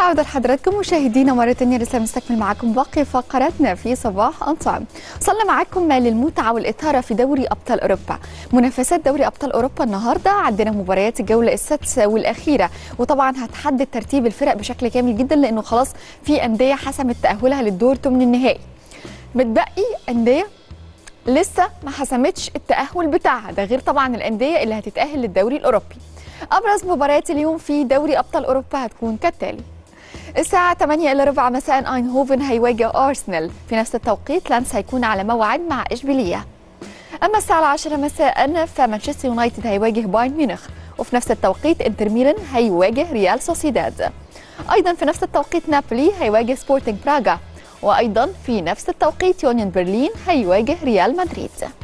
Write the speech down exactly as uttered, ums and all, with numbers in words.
عودة لحضراتكم مشاهدينا مرة تانية، لسه بنستكمل معاكم باقي فقراتنا في صباح أنطعم. وصلنا معاكم للمتعة والإثارة في دوري أبطال أوروبا. منافسات دوري أبطال أوروبا النهاردة عندنا مباريات الجولة السادسة والأخيرة، وطبعا هتحدد ترتيب الفرق بشكل كامل جدا، لأنه خلاص في أندية حسمت تأهلها للدور ثمن النهائي. متبقي أندية لسه ما حسمتش التأهل بتاعها، ده غير طبعا الأندية اللي هتتأهل للدوري الأوروبي. أبرز مباريات اليوم في دوري أبطال أوروبا هتكون كالتالي: الساعة ثمانية إلا ربع مساء أينهوفن هيواجه أرسنال، في نفس التوقيت لانس هيكون على موعد مع إشبيلية. أما الساعة العاشرة مساء فمانشستر يونايتد هيواجه بايرن ميونخ، وفي نفس التوقيت انتر ميلان هيواجه ريال سوسيداد. أيضا في نفس التوقيت نابولي هيواجه سبورتنج براغا، وأيضا في نفس التوقيت يونيون برلين هيواجه ريال مدريد.